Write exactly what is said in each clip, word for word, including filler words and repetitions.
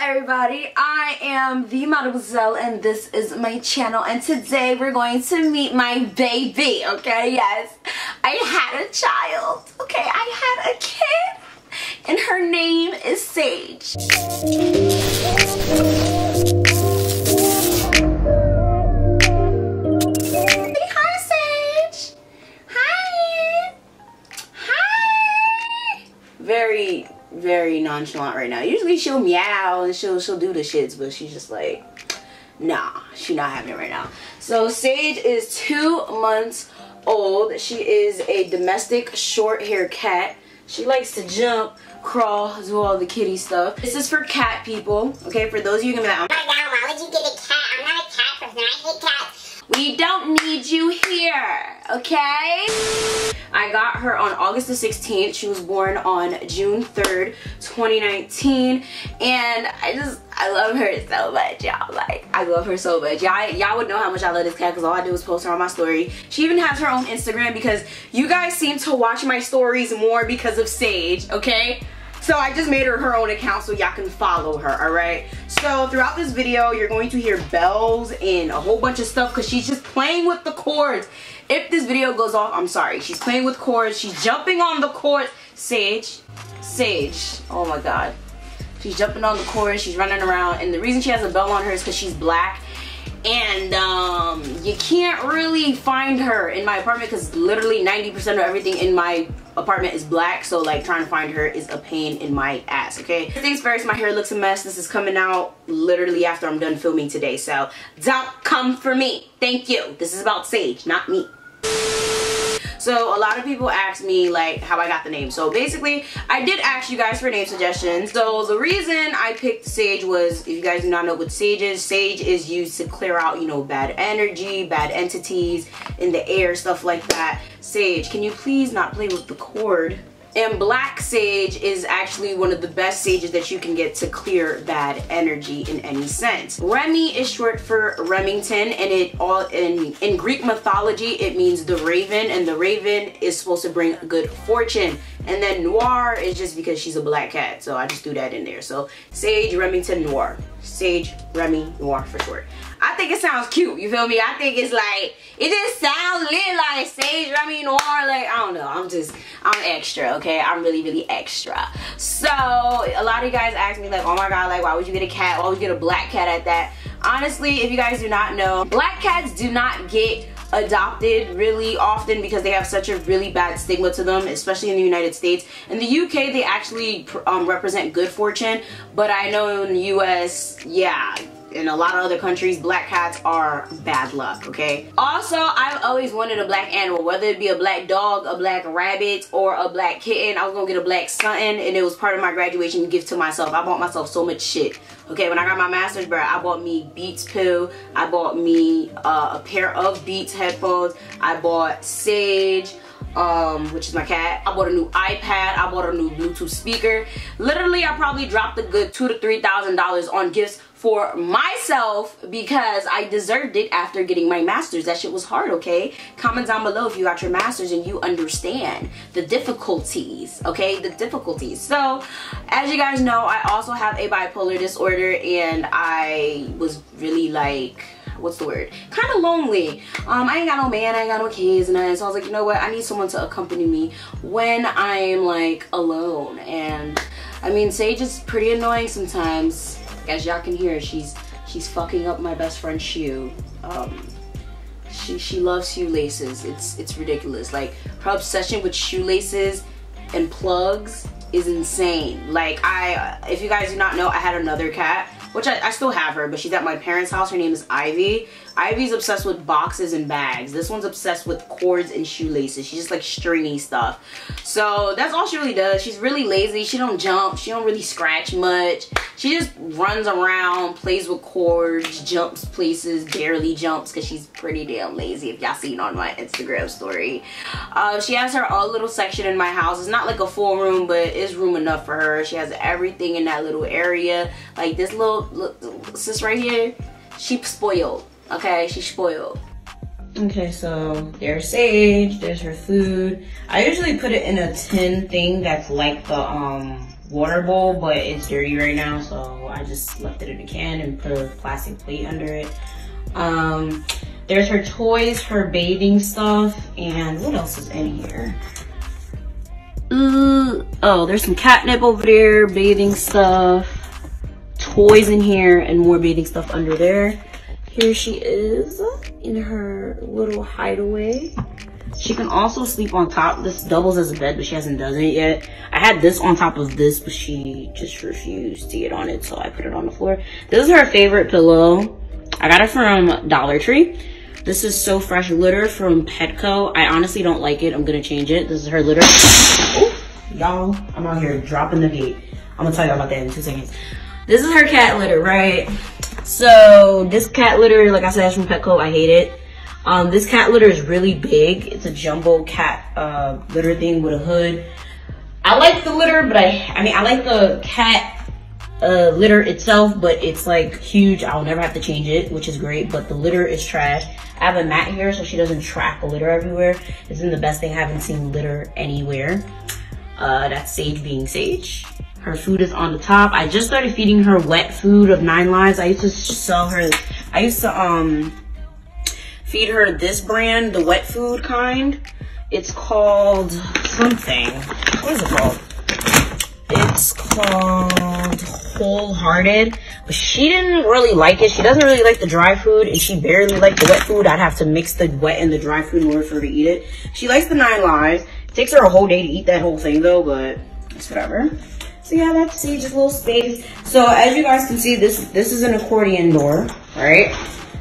everybody, I am the Mademoiselle and this is my channel, and today we're going to meet my baby, okay? Yes, I had a child, okay? I had a kid and her name is Sage. Say hi, Sage. Hi. Hi. Very very nonchalant right now. Usually she'll meow and she'll she'll do the shits, but she's just like, nah, she's not having it right now. So Sage is two months old. She is a domestic short hair cat. She likes to jump, crawl, do all the kitty stuff. This is for cat people, okay? For those of you who are gonna be like, oh my god, why would you get a cat? I'm not a cat person, I hate cats. We don't need you here, okay? I got her on August the sixteenth. She was born on June third, twenty nineteen. And I just, I love her so much, y'all. Like, I love her so much. Y'all y'all would know how much I love this cat because all I do is post her on my story. She even has her own Instagram because you guys seem to watch my stories more because of Sage, okay? So I just made her her own account so y'all can follow her, alright? So throughout this video, you're going to hear bells and a whole bunch of stuff because she's just playing with the cords. If this video goes off, I'm sorry. She's playing with cords. She's jumping on the cords. Sage. Sage. Oh my god. She's jumping on the cords. She's running around. And the reason she has a bell on her is because she's black. And um, you can't really find her in my apartment because literally ninety percent of everything in my apartment is black. So like trying to find her is a pain in my ass, okay? First things first, my hair looks a mess. This is coming out literally after I'm done filming today. So don't come for me. Thank you. This is about Sage, not me. So a lot of people ask me like how I got the name. So basically I did ask you guys for name suggestions. So the reason I picked Sage was, if you guys do not know what Sage is, Sage is used to clear out, you know, bad energy, bad entities in the air, stuff like that. Sage, can you please not play with the cord? And black sage is actually one of the best sages that you can get to clear bad energy in any sense. Remy is short for Remington, and it all in in Greek mythology it means the raven, and the raven is supposed to bring good fortune. And then Noir is just because she's a black cat, so I just threw that in there. So Sage, Remington, Noir. Sage, Remy, Noir for short. I think it sounds cute, you feel me? I think it's like, it just sounds lit, like Sage, Remy, Noir, like, I don't know, I'm just, I'm extra, okay? I'm really, really extra. So, a lot of you guys ask me like, oh my god, like, why would you get a cat? Why would you get a black cat at that? Honestly, if you guys do not know, black cats do not get adopted really often because they have such a really bad stigma to them, especially in the United States. In the U K, they actually um, represent good fortune, but I know in the U S, yeah, in a lot of other countries, black cats are bad luck, okay? Also, I've always wanted a black animal, whether it be a black dog, a black rabbit, or a black kitten. I was gonna get a black something, and it was part of my graduation gift to myself. I bought myself so much shit. Okay, when I got my master's, bro, I bought me Beats pill. I bought me uh, a pair of Beats headphones. I bought Sage, um, which is my cat. I bought a new iPad. I bought a new Bluetooth speaker. Literally, I probably dropped a good two to three thousand dollars on gifts for myself because I deserved it after getting my master's. That shit was hard, okay? Comment down below if you got your master's and you understand the difficulties, okay? The difficulties. So, as you guys know, I also have a bipolar disorder, and I was really like, what's the word? Kind of lonely. Um, I ain't got no man, I ain't got no kids, and I, so I was like, you know what? I need someone to accompany me when I'm like alone. And I mean, Sage is pretty annoying sometimes. As y'all can hear, she's she's fucking up my best friend's shoe. Um, she she loves shoelaces. It's it's ridiculous. Like, her obsession with shoelaces and plugs is insane. Like, I, if you guys do not know, I had another cat, which I, I still have her, but she's at my parents' house. Her name is Ivy. Ivy's obsessed with boxes and bags. This one's obsessed with cords and shoelaces. She's just like stringy stuff. So that's all she really does. She's really lazy. She don't jump. She don't really scratch much. She just runs around, plays with cords, jumps places, barely jumps because she's pretty damn lazy, if y'all seen on my Instagram story. Uh, she has her own little section in my house. It's not like a full room, but it's room enough for her. She has everything in that little area. Like this little, little sis right here, she's spoiled. Okay, she's spoiled. Okay, so there's Sage, there's her food. I usually put it in a tin thing that's like the um water bowl, but it's dirty right now, so I just left it in a can and put a plastic plate under it. Um, there's her toys, her bathing stuff, and what else is in here? Ooh, oh, there's some catnip over there, bathing stuff, toys in here, and more bathing stuff under there. Here she is in her little hideaway. She can also sleep on top. This doubles as a bed, but she hasn't done it yet. I had this on top of this, but she just refused to get on it, so I put it on the floor. This is her favorite pillow. I got it from Dollar Tree. This is So Fresh Litter from Petco. I honestly don't like it. I'm gonna change it. This is her litter. Y'all, I'm out here dropping the gate. I'm gonna tell you about that in two seconds. This is her cat litter, right? So this cat litter, like I said, is from Petco. I hate it. Um, this cat litter is really big. It's a jumbo cat uh, litter thing with a hood. I like the litter, but I, I mean, I like the cat uh, litter itself, but it's like huge. I'll never have to change it, which is great, but the litter is trash. I have a mat here so she doesn't track the litter everywhere. This isn't the best thing. I haven't seen litter anywhere. Uh, that's Sage being Sage. Her food is on the top. I just started feeding her wet food of Nine Lives. I used to sell her, I used to um feed her this brand, the wet food kind. It's called something. What is it called? It's called Wholehearted. But she didn't really like it. She doesn't really like the dry food, and she barely liked the wet food. I'd have to mix the wet and the dry food in order for her to eat it. She likes the Nine Lives. It takes her a whole day to eat that whole thing though, but it's whatever. So yeah, that's Sage's little space. So as you guys can see, this this is an accordion door, right?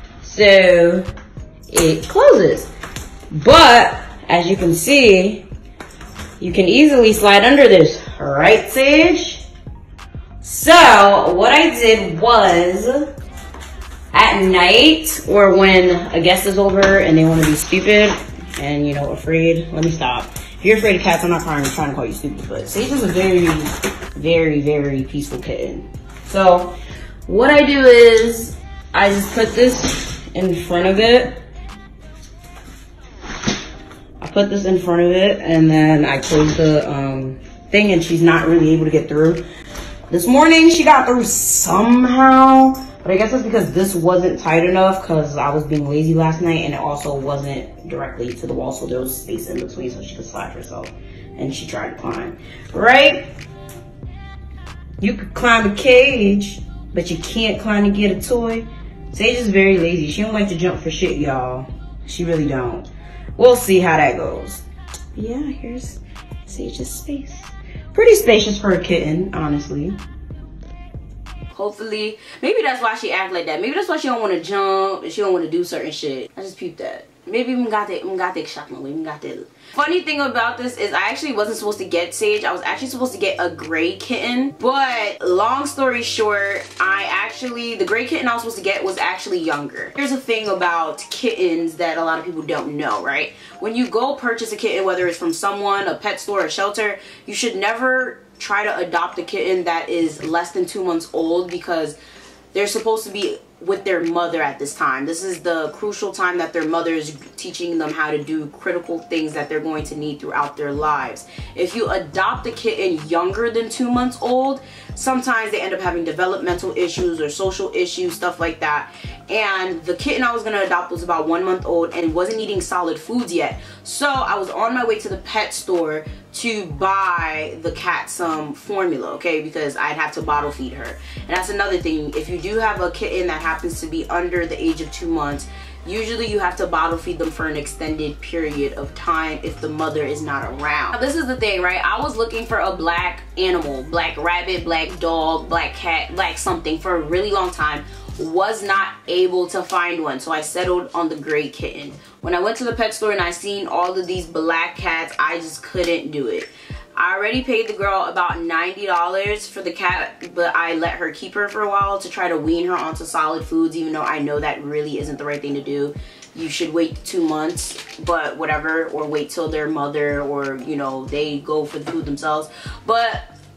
So it closes. But as you can see, you can easily slide under this, right, Sage? So what I did was, at night or when a guest is over and they want to be stupid and, you know, afraid, let me stop. If you're afraid of cats, I'm not trying, I'm trying to call you stupid, but Sage is a very, very, very peaceful kitten. So what I do is I just put this in front of it. I put this in front of it and then I close the um, thing, and she's not really able to get through. This morning she got through somehow, but I guess that's because this wasn't tight enough because I was being lazy last night, and it also wasn't directly to the wall, so there was space in between so she could slide herself, and she tried to climb, right? You could climb a cage, but you can't climb to get a toy. Sage is very lazy. She don't like to jump for shit, y'all. She really don't. We'll see how that goes. But yeah, here's Sage's space. Pretty spacious for a kitten, honestly. Hopefully, maybe that's why she act like that. Maybe that's why she don't want to jump and she don't want to do certain shit. I just peeped that. Maybe even got that, even got that shot. We even got that. Funny thing about this is I actually wasn't supposed to get Sage. I was actually supposed to get a gray kitten. But long story short, I actually, the gray kitten I was supposed to get was actually younger. Here's a thing about kittens that a lot of people don't know, right? When you go purchase a kitten, whether it's from someone, a pet store, a shelter, you should never try to adopt a kitten that is less than two months old, because they're supposed to be with their mother at this time. This is the crucial time that their mother is teaching them how to do critical things that they're going to need throughout their lives. If you adopt a kitten younger than two months old, sometimes they end up having developmental issues or social issues, stuff like that. And the kitten I was gonna adopt was about one month old and wasn't eating solid foods yet. So I was on my way to the pet store to buy the cat some formula, okay, because I'd have to bottle feed her. And that's another thing. If you do have a kitten that happens to be under the age of two months, usually you have to bottle feed them for an extended period of time if the mother is not around. Now, this is the thing, right? I was looking for a black animal, black rabbit, black dog, black cat, black something for a really long time. Was not able to find one, so I settled on the gray kitten. When I went to the pet store and I seen all of these black cats, I just couldn't do it. I already paid the girl about ninety dollars for the cat, but I let her keep her for a while to try to wean her onto solid foods, even though I know that really isn't the right thing to do. You should wait two months, but whatever, or wait till their mother or, you know, they go for the food themselves. But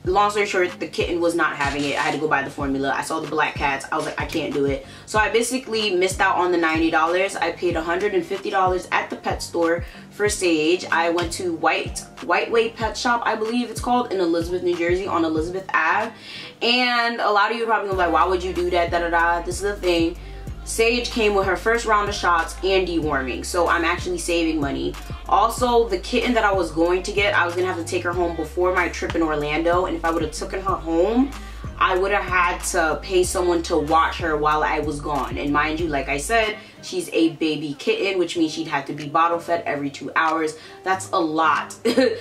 long story short, the kitten was not having it. I had to go buy the formula. I saw the black cats. I was like, I can't do it. So I basically missed out on the ninety dollars. I paid one hundred fifty dollars at the pet store for Sage. I went to White White Way Pet Shop, I believe it's called, in Elizabeth, New Jersey, on Elizabeth Avenue. And a lot of you are probably gonna be like, why would you do that? Da da da. This is the thing. Sage came with her first round of shots and deworming, so I'm actually saving money. Also, the kitten that I was going to get, I was gonna have to take her home before my trip in Orlando, and if I would have taken her home, I would have had to pay someone to watch her while I was gone. And mind you, like I said, she's a baby kitten, which means she'd have to be bottle fed every two hours. That's a lot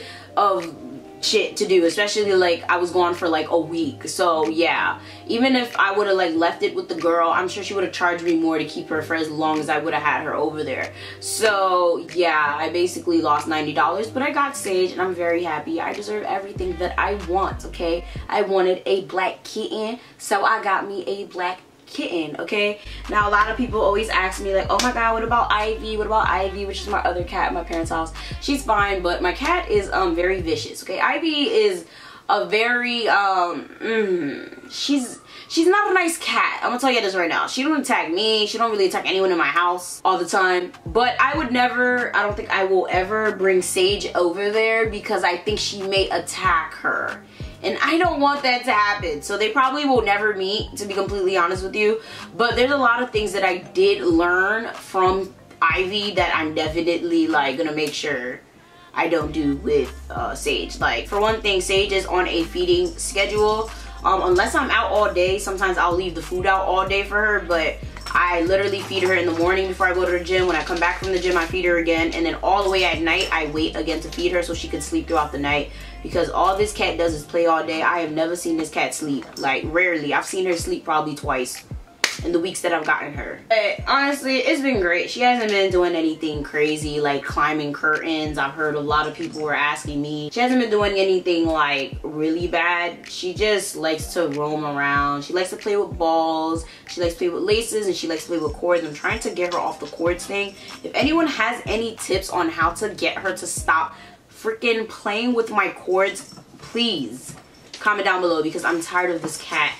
of shit to do, especially like I was gone for like a week. So yeah, even if I would have like left it with the girl, I'm sure she would have charged me more to keep her for as long as I would have had her over there. So yeah, I basically lost ninety dollars, but I got Sage and I'm very happy. I deserve everything that I want, okay? I wanted a black kitten, so I got me a black kitten, okay? Now a lot of people always ask me like, oh my god, what about Ivy? What about Ivy, which is my other cat at my parents' house? She's fine, but my cat is um very vicious, okay? Ivy is a very um mm, she's she's not a nice cat. I'm gonna tell you this right now. She don't attack me. She don't really attack anyone in my house all the time. But I would never, I don't think I will ever bring Sage over there because I think she may attack her. And I don't want that to happen. So they probably will never meet, to be completely honest with you. But there's a lot of things that I did learn from Ivy that I'm definitely like gonna make sure I don't do with uh, Sage. Like, for one thing, Sage is on a feeding schedule. Um, unless I'm out all day, sometimes I'll leave the food out all day for her, but I literally feed her in the morning before I go to the gym. When I come back from the gym, I feed her again, and then all the way at night, I wait again to feed her so she can sleep throughout the night, because all this cat does is play all day. I have never seen this cat sleep, like rarely. I've seen her sleep probably twice in the weeks that I've gotten her. But honestly, it's been great. She hasn't been doing anything crazy like climbing curtains. I've heard a lot of people were asking me. She hasn't been doing anything like really bad. She just likes to roam around. She likes to play with balls. She likes to play with laces, and she likes to play with cords. I'm trying to get her off the cords thing. If anyone has any tips on how to get her to stop freaking playing with my cords, please comment down below, because I'm tired of this cat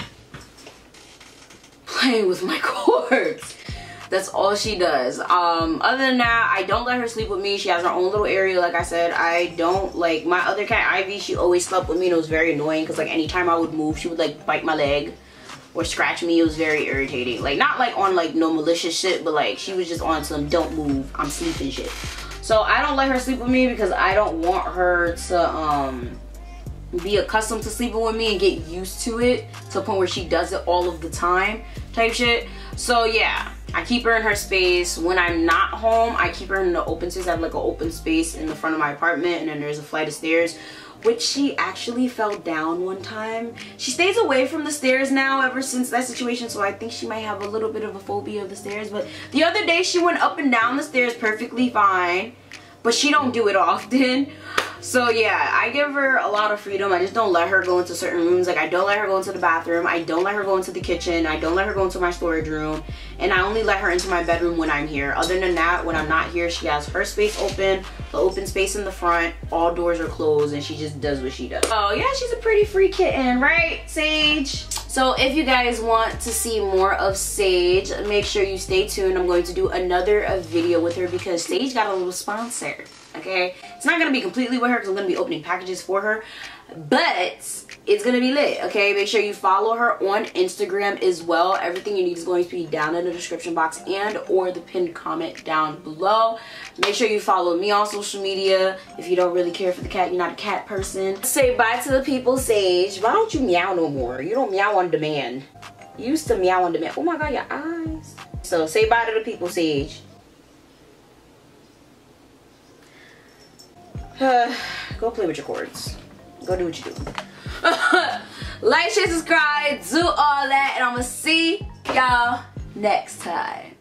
playing with my cords. That's all she does. Um other than that, I don't let her sleep with me. She has her own little area. Like I said, I don't like my other cat Ivy. She always slept with me, and it was very annoying because like anytime I would move, she would like bite my leg or scratch me. It was very irritating. Like, not like on like no malicious shit, but like she was just on some don't move, I'm sleeping shit. So I don't let her sleep with me because I don't want her to um be accustomed to sleeping with me and get used to it to the point where she does it all of the time type shit. So yeah, I keep her in her space. When I'm not home, I keep her in the open space. I have like an open space in the front of my apartment, and then there's a flight of stairs, which she actually fell down one time. She stays away from the stairs now ever since that situation, so I think she might have a little bit of a phobia of the stairs. But the other day she went up and down the stairs perfectly fine, but she don't do it often. So yeah, I give her a lot of freedom. I just don't let her go into certain rooms. Like, I don't let her go into the bathroom. I don't let her go into the kitchen. I don't let her go into my storage room. And I only let her into my bedroom when I'm here. Other than that, when I'm not here, she has her space open, the open space in the front. All doors are closed, and she just does what she does. Oh yeah, she's a pretty free kitten, right, Sage? So if you guys want to see more of Sage, make sure you stay tuned. I'm going to do another uh, video with her because Sage got a little sponsor. Okay, it's not gonna be completely with her because I'm gonna be opening packages for her, but it's gonna be lit. Okay, make sure you follow her on Instagram as well. Everything you need is going to be down in the description box and or the pinned comment down below. Make sure you follow me on social media. If you don't really care for the cat, you're not a cat person. Say bye to the people, Sage. Why don't you meow no more? You don't meow on demand. You used to meow on demand. Oh my god, your eyes. So say bye to the people, Sage. Uh, go play with your cords. Go do what you do. Like, share, subscribe, do all that, and I'm gonna see y'all next time.